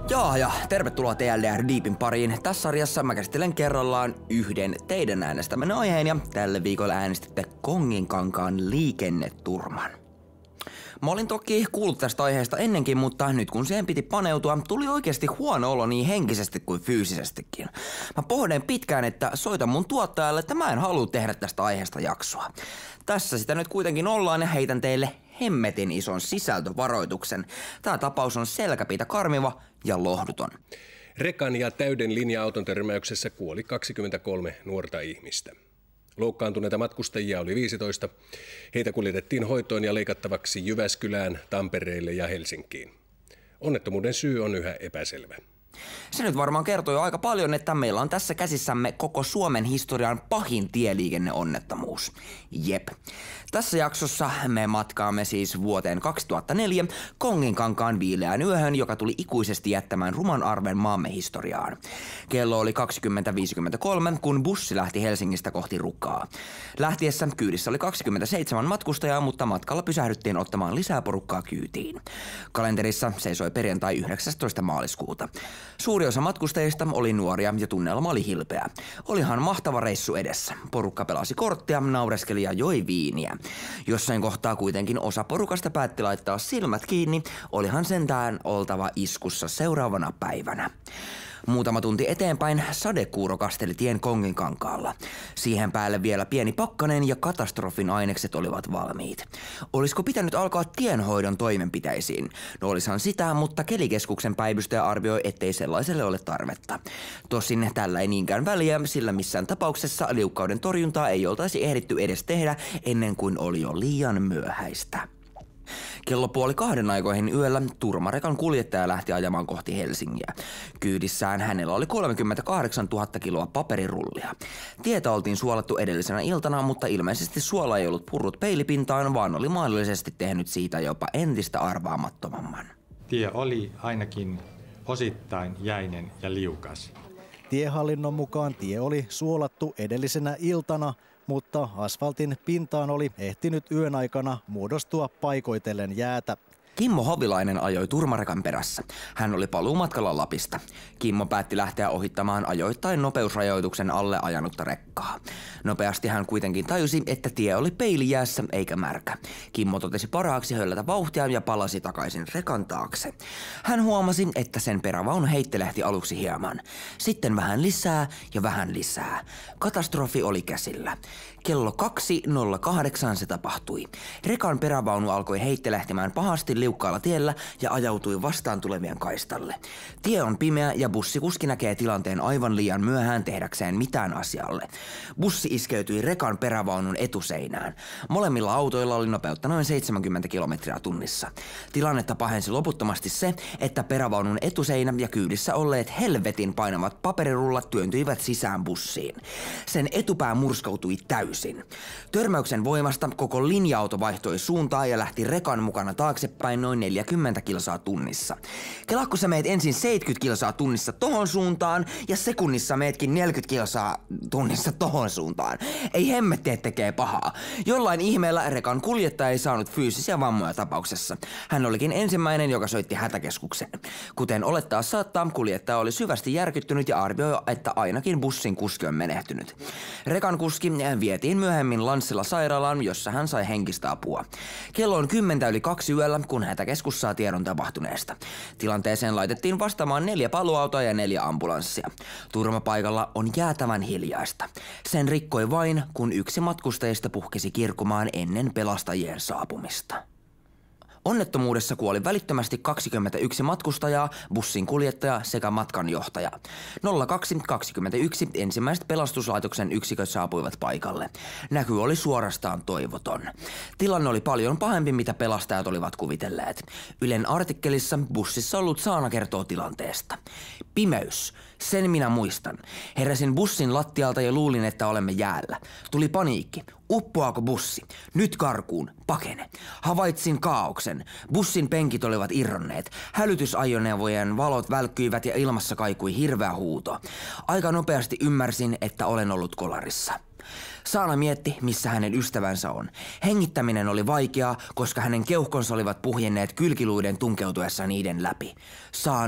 Ja tervetuloa TLDR Deepin pariin. Tässä sarjassa mä käsittelen kerrallaan yhden teidän äänestämän aiheen ja tälle viikolla äänestitte Konginkankaan liikenneturman. Mä olin toki kuullut tästä aiheesta ennenkin, mutta nyt kun siihen piti paneutua, tuli oikeasti huono olo niin henkisesti kuin fyysisestikin. Mä pohdin pitkään, että soitan mun tuottajalle, että mä en halua tehdä tästä aiheesta jaksoa. Tässä sitä nyt kuitenkin ollaan ja heitän teille hemmetin ison sisältövaroituksen. Tää tapaus on selkäpiitä karmiva ja lohduton. Rekan ja täyden linja-auton törmäyksessä kuoli 23 nuorta ihmistä. Loukkaantuneita matkustajia oli 15. Heitä kuljetettiin hoitoon ja leikattavaksi Jyväskylään, Tampereelle ja Helsinkiin. Onnettomuuden syy on yhä epäselvä. Se nyt varmaan kertoo jo aika paljon, että meillä on tässä käsissämme koko Suomen historian pahin tieliikenneonnettomuus. Jep. Tässä jaksossa me matkaamme siis vuoteen 2004 Konginkankaan viileään yöhön, joka tuli ikuisesti jättämään ruman arven maamme historiaan. Kello oli 20.53, kun bussi lähti Helsingistä kohti Rukaa. Lähtiessä kyydissä oli 27 matkustajaa, mutta matkalla pysähdyttiin ottamaan lisää porukkaa kyytiin. Kalenterissa seisoi perjantai 19. maaliskuuta. Suuri osa matkustajista oli nuoria ja tunnelma oli hilpeä. Olihan mahtava reissu edessä. Porukka pelasi korttia, naureskeli ja joi viiniä. Jossain kohtaa kuitenkin osa porukasta päätti laittaa silmät kiinni, olihan sentään oltava iskussa seuraavana päivänä. Muutama tunti eteenpäin sadekuuro kasteli tien Konginkankaalla. Siihen päälle vielä pieni pakkanen ja katastrofin ainekset olivat valmiit. Olisiko pitänyt alkaa tienhoidon toimenpiteisiin? No olisihan sitä, mutta kelikeskuksen päivystäjä arvioi, ettei sellaiselle ole tarvetta. Tosin tällä ei niinkään väliä, sillä missään tapauksessa liukkauden torjuntaa ei oltaisi ehditty edes tehdä ennen kuin oli jo liian myöhäistä. Kello 1:30 aikoihin yöllä turmarekan kuljettaja lähti ajamaan kohti Helsingiä. Kyydissään hänellä oli 38 000 kiloa paperirullia. Tietä oltiin suolattu edellisenä iltana, mutta ilmeisesti suola ei ollut purrut peilipintaan, vaan oli mahdollisesti tehnyt siitä jopa entistä arvaamattomamman. Tie oli ainakin osittain jäinen ja liukas. Tiehallinnon mukaan tie oli suolattu edellisenä iltana, mutta asfaltin pintaan oli ehtinyt yön aikana muodostua paikoitellen jäätä. Kimmo Hovilainen ajoi turmarekan perässä. Hän oli paluumatkalla Lapista. Kimmo päätti lähteä ohittamaan ajoittain nopeusrajoituksen alle ajanutta rekkaa. Nopeasti hän kuitenkin tajusi, että tie oli peilijäässä eikä märkä. Kimmo totesi parhaaksi höllätä vauhtia ja palasi takaisin rekan taakse. Hän huomasi, että sen perävaunu heittelehti aluksi hieman. Sitten vähän lisää ja vähän lisää. Katastrofi oli käsillä. Kello 2:08 se tapahtui. Rekan perävaunu alkoi heittelehtimään pahasti liukkaalla tiellä ja ajautui vastaan tulevien kaistalle. Tie on pimeä ja bussikuski näkee tilanteen aivan liian myöhään tehdäkseen mitään asialle. Bussi iskeytyi rekan perävaunun etuseinään. Molemmilla autoilla oli nopeutta noin 70 kilometriä tunnissa. Tilannetta pahensi loputtomasti se, että perävaunun etuseinä ja kyydissä olleet helvetin painavat paperirullat työntyivät sisään bussiin. Sen etupää murskautui täysin. Törmäyksen voimasta koko linja-auto vaihtoi suuntaa ja lähti rekan mukana taaksepäin noin 40 kilsaa tunnissa. Kelakko sä meet ensin 70 kilsaa tunnissa tohon suuntaan ja sekunnissa meetkin 40 kilsaa tunnissa tohon suuntaan. Ei hemmetti, et tekee pahaa. Jollain ihmeellä rekan kuljettaja ei saanut fyysisiä vammoja tapauksessa. Hän olikin ensimmäinen, joka soitti hätäkeskuksen. Kuten olettaa saattaa, kuljettaja oli syvästi järkyttynyt ja arvioi, että ainakin bussin kuski on menehtynyt. Rekan kuski vietiin myöhemmin Lanssila sairaalaan, jossa hän sai henkistä apua. Kello on 2:10 yöllä, kun hätäkeskus saa tiedon tapahtuneesta. Tilanteeseen laitettiin vastaamaan 4 paluautoa ja 4 ambulanssia. Turmapaikalla on jäätävän hiljaista. Sen rikkoi vain, kun yksi matkustajista puhkesi kirkumaan ennen pelastajien saapumista. Onnettomuudessa kuoli välittömästi 21 matkustajaa, bussin kuljettaja sekä matkanjohtaja. 02:21 ensimmäiset pelastuslaitoksen yksiköt saapuivat paikalle. Näky oli suorastaan toivoton. Tilanne oli paljon pahempi, mitä pelastajat olivat kuvitelleet. Ylen artikkelissa bussissa ollut Saana kertoo tilanteesta. Pimeys. Sen minä muistan. Heräsin bussin lattialta ja luulin, että olemme jäällä. Tuli paniikki. Uppoaako bussi? Nyt karkuun. Pakene. Havaitsin kaaoksen. Bussin penkit olivat irronneet. Hälytysajoneuvojen valot välkkyivät ja ilmassa kaikui hirveä huuto. Aika nopeasti ymmärsin, että olen ollut kolarissa. Saana mietti, missä hänen ystävänsä on. Hengittäminen oli vaikeaa, koska hänen keuhkonsa olivat puhjenneet kylkiluiden tunkeutuessa niiden läpi. Saana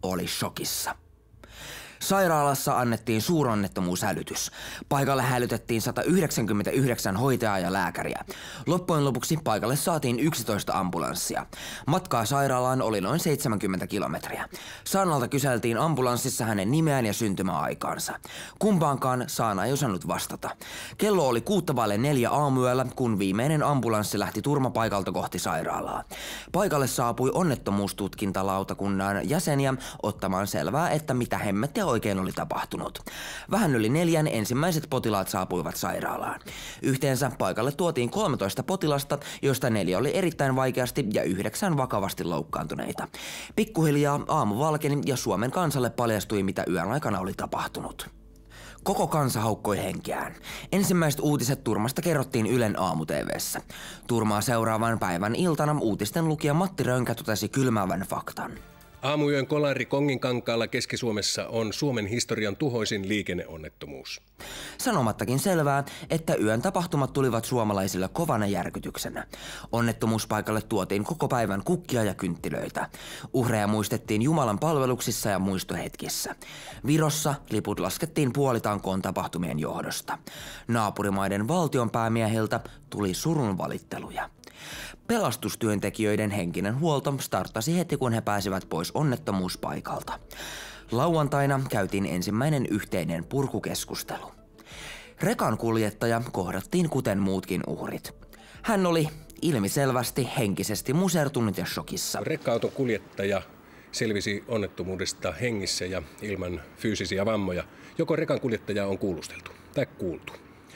oli shokissa. Sairaalassa annettiin suuronnettomuushälytys. Paikalle hälytettiin 199 hoitajaa ja lääkäriä. Loppujen lopuksi paikalle saatiin 11 ambulanssia. Matkaa sairaalaan oli noin 70 kilometriä. Saanalta kyseltiin ambulanssissa hänen nimeään ja syntymäaikaansa. Kumpaankaan Saana ei osannut vastata. Kello oli 3:45 aamuyöllä, kun viimeinen ambulanssi lähti turmapaikalta kohti sairaalaa. Paikalle saapui onnettomuustutkintalautakunnan jäseniä ottamaan selvää, että mitä hemmettiä oikein oli tapahtunut. Vähän yli 4 ensimmäiset potilaat saapuivat sairaalaan. Yhteensä paikalle tuotiin 13 potilasta, joista 4 oli erittäin vaikeasti ja 9 vakavasti loukkaantuneita. Pikkuhiljaa aamu valkeni ja Suomen kansalle paljastui, mitä yön aikana oli tapahtunut. Koko kansa haukkoi henkeään. Ensimmäiset uutiset turmasta kerrottiin Ylen aamu-tv:ssä. Turmaa seuraavan päivän iltana uutisten lukija Matti Rönkä totesi kylmäävän faktan. Aamuyön kolari Konginkankaalla Keski-Suomessa on Suomen historian tuhoisin liikenneonnettomuus. Sanomattakin selvää, että yön tapahtumat tulivat suomalaisille kovana järkytyksenä. Onnettomuuspaikalle tuotiin koko päivän kukkia ja kynttilöitä. Uhreja muistettiin Jumalan palveluksissa ja muistohetkissä. Virossa liput laskettiin puolitankoon tapahtumien johdosta. Naapurimaiden valtionpäämiehiltä tuli surunvalitteluja. Pelastustyöntekijöiden henkinen huolto starttasi heti, kun he pääsivät pois onnettomuuspaikalta. Lauantaina käytiin ensimmäinen yhteinen purkukeskustelu. Rekan kuljettaja kohdattiin kuten muutkin uhrit. Hän oli ilmiselvästi henkisesti musertunut ja shokissa. Rekka-auton kuljettaja selvisi onnettomuudesta hengissä ja ilman fyysisiä vammoja. Joko rekan kuljettaja on kuulusteltu tai kuultu?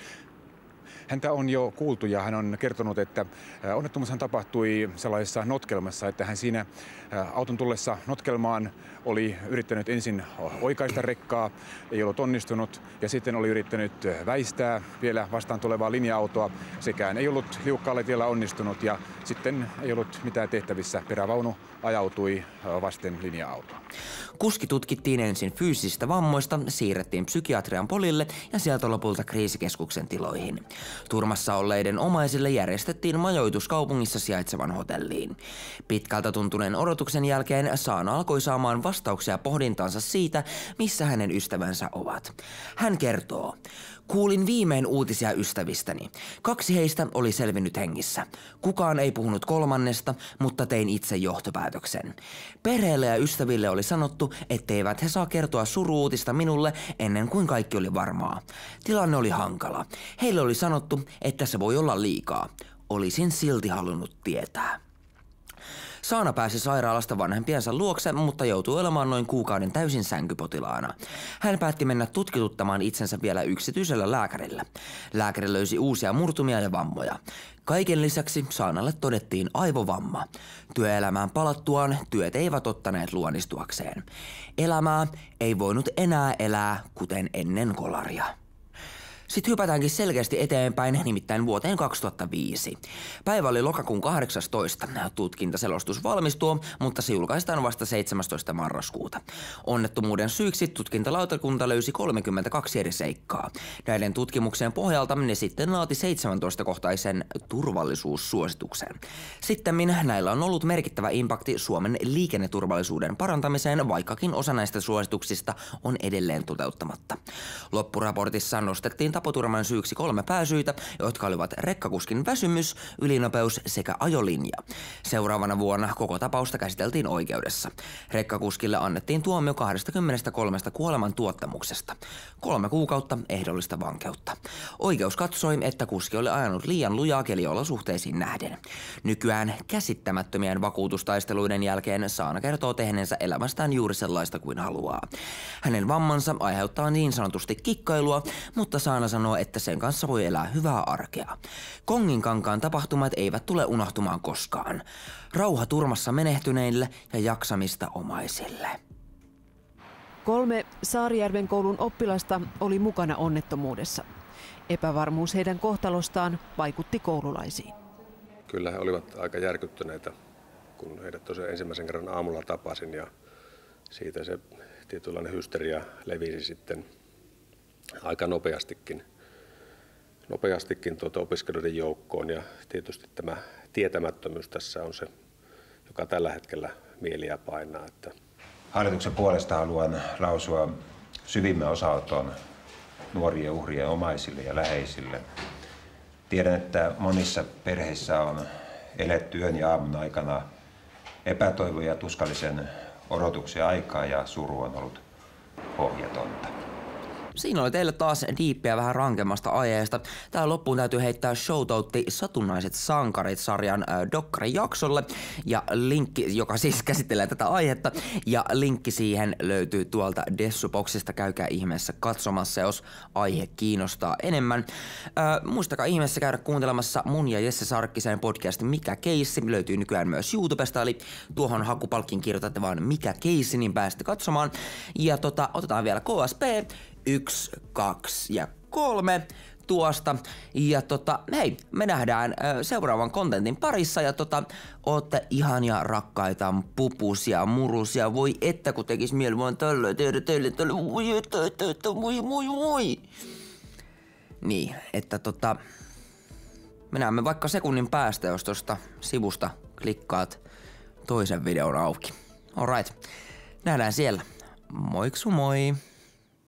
Häntä on jo kuultu ja hän on kertonut, että onnettomuushan tapahtui sellaisessa notkelmassa, että hän siinä auton tullessa notkelmaan oli yrittänyt ensin oikaista rekkaa, ei ollut onnistunut ja sitten oli yrittänyt väistää vielä vastaan tulevaa linja-autoa. Sekään ei ollut liukkaalle tiellä onnistunut ja sitten ei ollut mitään tehtävissä. Perävaunu ajautui vasten linja-autoa. Kuski tutkittiin ensin fyysisistä vammoista, siirrettiin psykiatrian polille ja sieltä lopulta kriisikeskuksen tiloihin. Turmassa olleiden omaisille järjestettiin majoitus kaupungissa sijaitsevan hotelliin. Pitkältä tuntuneen odotuksen jälkeen Saana alkoi saamaan vastauksia pohdintaansa siitä, missä hänen ystävänsä ovat. Hän kertoo: "Kuulin viimein uutisia ystävistäni. 2 heistä oli selvinnyt hengissä. Kukaan ei puhunut 3, mutta tein itse johtopäätöksen. Perheelle ja ystäville oli sanottu, etteivät he saa kertoa suru-uutista minulle ennen kuin kaikki oli varmaa. Tilanne oli hankala. Heille oli sanottu, että se voi olla liikaa. Olisin silti halunnut tietää." Saana pääsi sairaalasta vanhempiensa luokse, mutta joutui olemaan noin kuukauden täysin sänkypotilaana. Hän päätti mennä tutkituttamaan itsensä vielä yksityisellä lääkärillä. Lääkäri löysi uusia murtumia ja vammoja. Kaiken lisäksi Saanalle todettiin aivovamma. Työelämään palattuaan työt eivät ottaneet luonnistuakseen. Elämää ei voinut enää elää kuten ennen kolaria. Sitten hypätäänkin selkeästi eteenpäin, nimittäin vuoteen 2005. Päivä oli lokakuun 18. Tutkintaselostus valmistuu, mutta se julkaistaan vasta 17. marraskuuta. Onnettomuuden syyksi tutkintalautakunta löysi 32 eri seikkaa. Näiden tutkimuksien pohjalta ne sitten laati 17-kohtaisen turvallisuussuosituksen. Sittemmin näillä on ollut merkittävä impakti Suomen liikenneturvallisuuden parantamiseen, vaikkakin osa näistä suosituksista on edelleen toteuttamatta. Loppuraportissa nostettiin tapoturman syyksi 3 pääsyytä, jotka olivat rekkakuskin väsymys, ylinopeus sekä ajolinja. Seuraavana vuonna koko tapausta käsiteltiin oikeudessa. Rekkakuskille annettiin tuomio 23 kuoleman tuottamuksesta. 3 kuukautta ehdollista vankeutta. Oikeus katsoi, että kuski oli ajanut liian lujaa keliolosuhteisiin nähden. Nykyään käsittämättömien vakuutustaisteluiden jälkeen Saana kertoo tehneensä elämästään juuri sellaista kuin haluaa. Hänen vammansa aiheuttaa niin sanotusti kikkailua, mutta Saana sanoo, että sen kanssa voi elää hyvää arkea. Konginkankaan tapahtumat eivät tule unohtumaan koskaan. Rauha turmassa menehtyneille ja jaksamista omaisille. 3 Saarijärven koulun oppilasta oli mukana onnettomuudessa. Epävarmuus heidän kohtalostaan vaikutti koululaisiin. Kyllä he olivat aika järkyttyneitä, kun heidät tosiaan ensimmäisen kerran aamulla tapasin ja siitä se tietynlainen hysteria levisi sitten aika nopeastikin opiskelijoiden joukkoon ja tietysti tämä tietämättömyys tässä on se, joka tällä hetkellä mieliä painaa. Että Hallituksen puolesta haluan lausua syvimmän osanoton nuorien uhrien omaisille ja läheisille. Tiedän, että monissa perheissä on eletty yön ja aamun aikana epätoivon ja tuskallisen odotuksen aikaa ja suru on ollut pohjatonta. Siinä oli teille taas diippiä vähän rankemmasta aiheesta. Tähän loppuun täytyy heittää shoutoutti Satunnaiset sankarit-sarjan dokkarijaksolle ja linkki, joka siis käsittelee tätä aihetta, ja linkki siihen löytyy tuolta Dessuboxista. Käykää ihmeessä katsomassa, jos aihe kiinnostaa enemmän. Muistakaa ihmeessä käydä kuuntelemassa mun ja Jesse Sarkkisen podcastin Mikä keissi, löytyy nykyään myös YouTubesta, eli tuohon hakupalkkiin kirjoitatte vaan Mikä keissi, niin pääsette katsomaan. Ja otetaan vielä KSP 1, 2 ja 3 tuosta. Ja hei, me nähdään seuraavan kontentin parissa ja ootte ihania rakkaita pupusia, murusia. Voi että kun tekis mieli vaan tällöin tehdä teille moi. Niin, että me näemme vaikka sekunnin päästä, jos tosta sivusta klikkaat toisen videon auki. Alright, nähdään siellä. Moiksu moi!